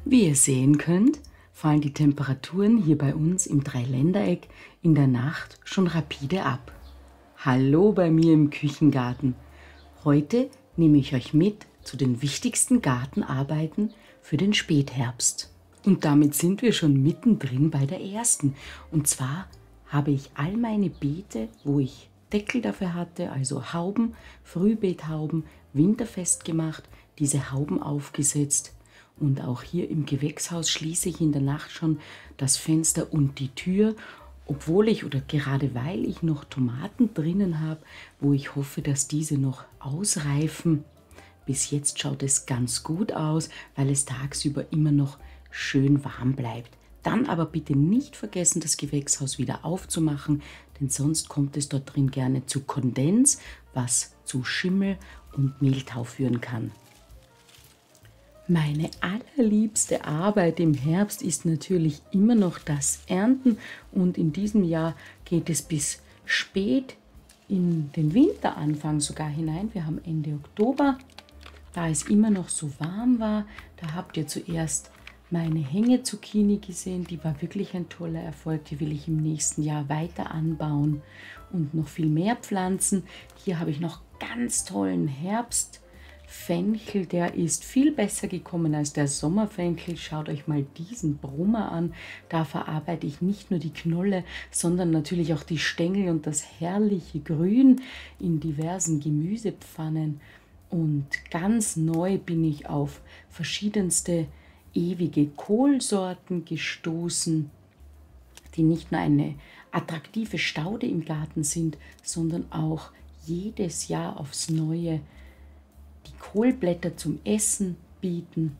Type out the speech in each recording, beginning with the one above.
Wie ihr sehen könnt, fallen die Temperaturen hier bei uns im Dreiländereck in der Nacht schon rapide ab. Hallo bei mir im Küchengarten. Heute nehme ich euch mit zu den wichtigsten Gartenarbeiten für den Spätherbst. Und damit sind wir schon mittendrin bei der ersten. Und zwar habe ich all meine Beete, wo ich Deckel dafür hatte, also Hauben, Frühbeethauben, winterfest gemacht, diese Hauben aufgesetzt. Und auch hier im Gewächshaus schließe ich in der Nacht schon das Fenster und die Tür, obwohl ich oder gerade weil ich noch Tomaten drinnen habe, wo ich hoffe, dass diese noch ausreifen. Bis jetzt schaut es ganz gut aus, weil es tagsüber immer noch schön warm bleibt. Dann aber bitte nicht vergessen, das Gewächshaus wieder aufzumachen, denn sonst kommt es dort drin gerne zu Kondens, was zu Schimmel und Mehltau führen kann. Meine allerliebste Arbeit im Herbst ist natürlich immer noch das Ernten und in diesem Jahr geht es bis spät in den Winteranfang sogar hinein. Wir haben Ende Oktober, da es immer noch so warm war. Da habt ihr zuerst meine Hängezucchini gesehen, die war wirklich ein toller Erfolg. Die will ich im nächsten Jahr weiter anbauen und noch viel mehr pflanzen. Hier habe ich noch ganz tollen Herbstfenchel, der ist viel besser gekommen als der Sommerfenchel. Schaut euch mal diesen Brummer an. Da verarbeite ich nicht nur die Knolle, sondern natürlich auch die Stängel und das herrliche Grün in diversen Gemüsepfannen. Und ganz neu bin ich auf verschiedenste ewige Kohlsorten gestoßen, die nicht nur eine attraktive Staude im Garten sind, sondern auch jedes Jahr aufs Neue die Kohlblätter zum Essen bieten.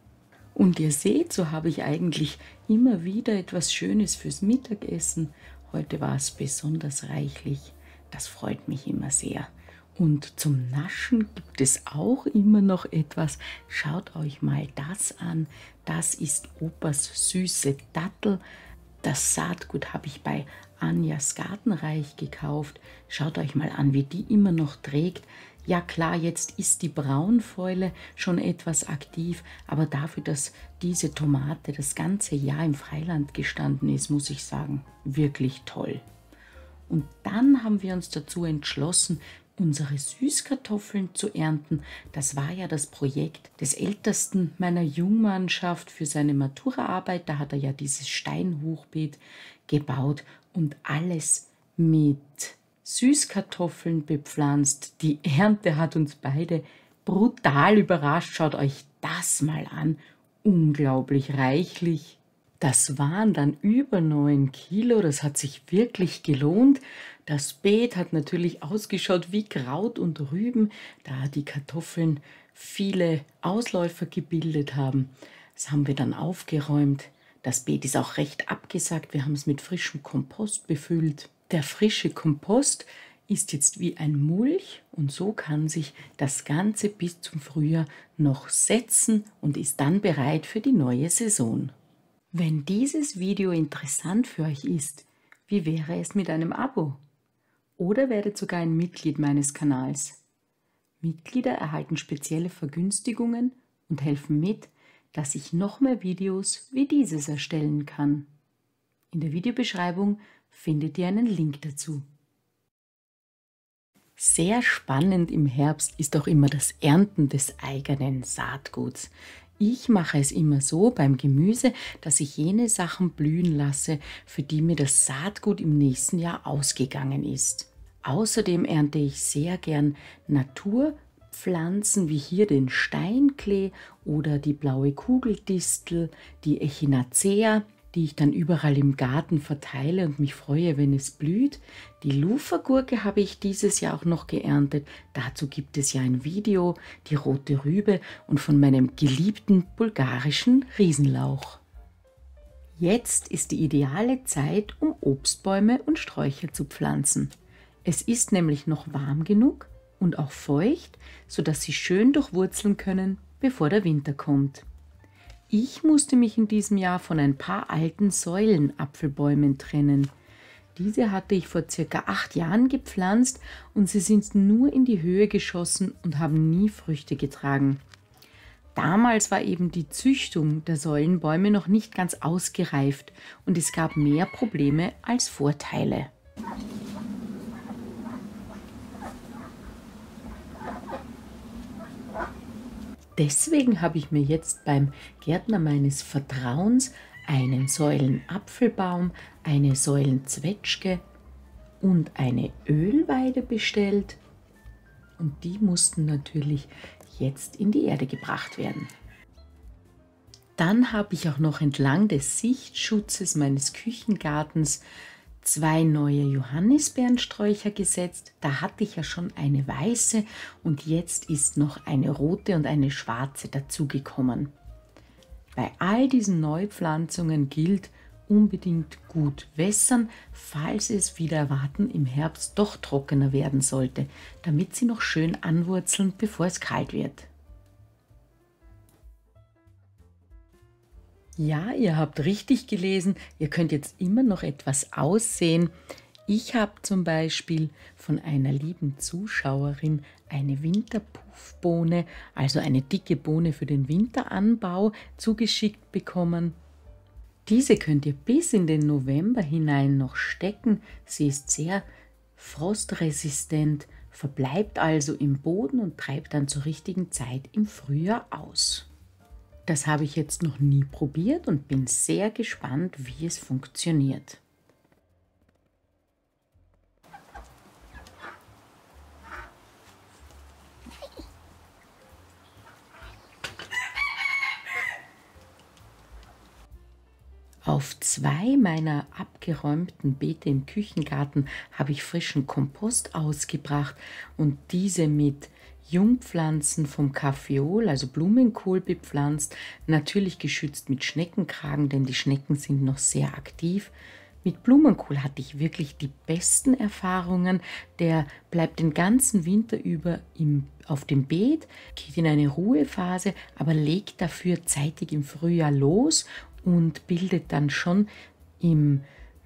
Und ihr seht, so habe ich eigentlich immer wieder etwas Schönes fürs Mittagessen. Heute war es besonders reichlich. Das freut mich immer sehr. Und zum Naschen gibt es auch immer noch etwas. Schaut euch mal das an. Das ist Opas süße Dattel. Das Saatgut habe ich bei Anjas Gartenreich gekauft. Schaut euch mal an, wie die immer noch trägt. Ja klar, jetzt ist die Braunfäule schon etwas aktiv, aber dafür, dass diese Tomate das ganze Jahr im Freiland gestanden ist, muss ich sagen, wirklich toll. Und dann haben wir uns dazu entschlossen, unsere Süßkartoffeln zu ernten. Das war ja das Projekt des Ältesten meiner Jungmannschaft für seine Maturaarbeit. Da hat er ja dieses Steinhochbeet gebaut und alles mit Süßkartoffeln bepflanzt. Die Ernte hat uns beide brutal überrascht. Schaut euch das mal an. Unglaublich reichlich. Das waren dann über 9 Kilo, das hat sich wirklich gelohnt. Das Beet hat natürlich ausgeschaut wie Kraut und Rüben, da die Kartoffeln viele Ausläufer gebildet haben. Das haben wir dann aufgeräumt. Das Beet ist auch recht abgesackt, wir haben es mit frischem Kompost befüllt. Der frische Kompost ist jetzt wie ein Mulch und so kann sich das Ganze bis zum Frühjahr noch setzen und ist dann bereit für die neue Saison. Wenn dieses Video interessant für euch ist, wie wäre es mit einem Abo? Oder werdet sogar ein Mitglied meines Kanals. Mitglieder erhalten spezielle Vergünstigungen und helfen mit, dass ich noch mehr Videos wie dieses erstellen kann. In der Videobeschreibung findet ihr einen Link dazu. Sehr spannend im Herbst ist auch immer das Ernten des eigenen Saatguts. Ich mache es immer so beim Gemüse, dass ich jene Sachen blühen lasse, für die mir das Saatgut im nächsten Jahr ausgegangen ist. Außerdem ernte ich sehr gern Naturpflanzen wie hier den Steinklee oder die blaue Kugeldistel, die Echinacea, die ich dann überall im Garten verteile und mich freue, wenn es blüht. Die Lufagurke habe ich dieses Jahr auch noch geerntet. Dazu gibt es ja ein Video, die rote Rübe und von meinem geliebten bulgarischen Riesenlauch. Jetzt ist die ideale Zeit, um Obstbäume und Sträucher zu pflanzen. Es ist nämlich noch warm genug und auch feucht, sodass sie schön durchwurzeln können, bevor der Winter kommt. Ich musste mich in diesem Jahr von ein paar alten Säulenapfelbäumen trennen. Diese hatte ich vor circa 8 Jahren gepflanzt und sie sind nur in die Höhe geschossen und haben nie Früchte getragen. Damals war eben die Züchtung der Säulenbäume noch nicht ganz ausgereift und es gab mehr Probleme als Vorteile. Deswegen habe ich mir jetzt beim Gärtner meines Vertrauens einen Säulenapfelbaum, eine Säulenzwetschge und eine Ölweide bestellt. Und die mussten natürlich jetzt in die Erde gebracht werden. Dann habe ich auch noch entlang des Sichtschutzes meines Küchengartens 2 neue Johannisbeerensträucher gesetzt. Da hatte ich ja schon eine weiße und jetzt ist noch eine rote und eine schwarze dazugekommen. Bei all diesen Neupflanzungen gilt, unbedingt gut wässern, falls es wieder erwarten im Herbst doch trockener werden sollte, damit sie noch schön anwurzeln, bevor es kalt wird. Ja, ihr habt richtig gelesen, ihr könnt jetzt immer noch etwas aussehen. Ich habe zum Beispiel von einer lieben Zuschauerin eine Winterpuffbohne, also eine dicke Bohne für den Winteranbau, zugeschickt bekommen. Diese könnt ihr bis in den November hinein noch stecken. Sie ist sehr frostresistent, verbleibt also im Boden und treibt dann zur richtigen Zeit im Frühjahr aus. Das habe ich jetzt noch nie probiert und bin sehr gespannt, wie es funktioniert. Auf 2 meiner abgeräumten Beete im Küchengarten habe ich frischen Kompost ausgebracht und diese mit Jungpflanzen vom Kaffeeol, also Blumenkohl, bepflanzt, natürlich geschützt mit Schneckenkragen, denn die Schnecken sind noch sehr aktiv. Mit Blumenkohl hatte ich wirklich die besten Erfahrungen. Der bleibt den ganzen Winter über auf dem Beet, geht in eine Ruhephase, aber legt dafür zeitig im Frühjahr los und bildet dann schon im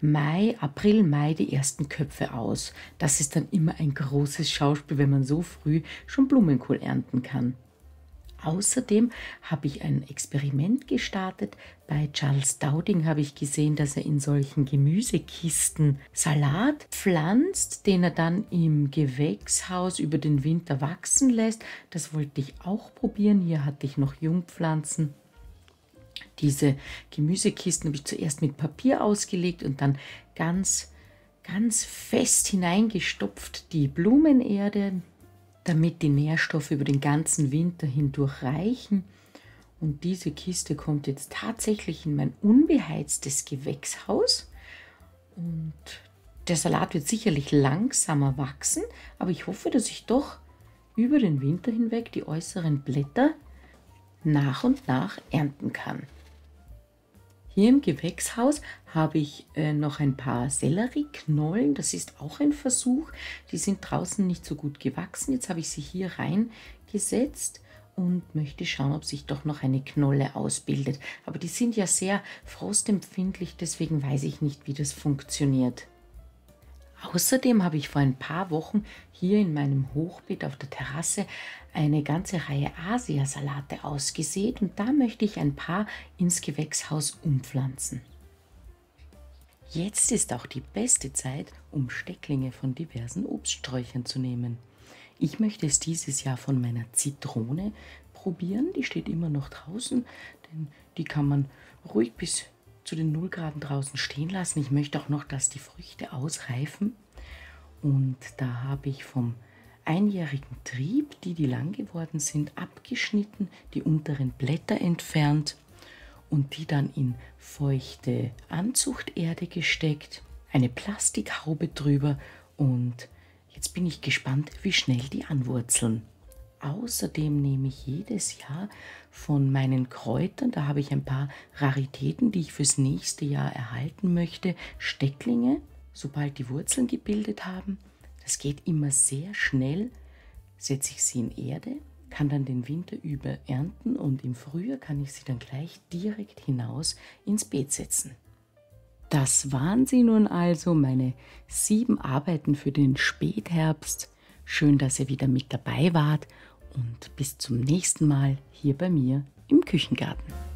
April, Mai die ersten Köpfe aus. Das ist dann immer ein großes Schauspiel, wenn man so früh schon Blumenkohl ernten kann. Außerdem habe ich ein Experiment gestartet. Bei Charles Dowding habe ich gesehen, dass er in solchen Gemüsekisten Salat pflanzt, den er dann im Gewächshaus über den Winter wachsen lässt. Das wollte ich auch probieren. Hier hatte ich noch Jungpflanzen. Diese Gemüsekisten habe ich zuerst mit Papier ausgelegt und dann ganz fest hineingestopft die Blumenerde, damit die Nährstoffe über den ganzen Winter hindurch reichen. Und diese Kiste kommt jetzt tatsächlich in mein unbeheiztes Gewächshaus. Und der Salat wird sicherlich langsamer wachsen, aber ich hoffe, dass ich doch über den Winter hinweg die äußeren Blätter nach und nach ernten kann. Hier im Gewächshaus habe ich noch ein paar Sellerieknollen. Das ist auch ein Versuch. Die sind draußen nicht so gut gewachsen. Jetzt habe ich sie hier reingesetzt und möchte schauen, ob sich doch noch eine Knolle ausbildet. Aber die sind ja sehr frostempfindlich, deswegen weiß ich nicht, wie das funktioniert. Außerdem habe ich vor ein paar Wochen hier in meinem Hochbeet auf der Terrasse eine ganze Reihe Asiasalate ausgesät und da möchte ich ein paar ins Gewächshaus umpflanzen. Jetzt ist auch die beste Zeit, um Stecklinge von diversen Obststräuchern zu nehmen. Ich möchte es dieses Jahr von meiner Zitrone probieren, die steht immer noch draußen, denn die kann man ruhig bis zu den 0 Grad draußen stehen lassen. Ich möchte auch noch, dass die Früchte ausreifen. Und da habe ich vom einjährigen Trieb, die lang geworden sind, abgeschnitten, die unteren Blätter entfernt und die dann in feuchte Anzuchterde gesteckt, eine Plastikhaube drüber und jetzt bin ich gespannt, wie schnell die anwurzeln. Außerdem nehme ich jedes Jahr von meinen Kräutern, da habe ich ein paar Raritäten, die ich fürs nächste Jahr erhalten möchte, Stecklinge, sobald die Wurzeln gebildet haben. Das geht immer sehr schnell, setze ich sie in Erde, kann dann den Winter über ernten und im Frühjahr kann ich sie dann gleich direkt hinaus ins Beet setzen. Das waren sie nun also, meine 7 Arbeiten für den Spätherbst. Schön, dass ihr wieder mit dabei wart und bis zum nächsten Mal hier bei mir im Küchengarten.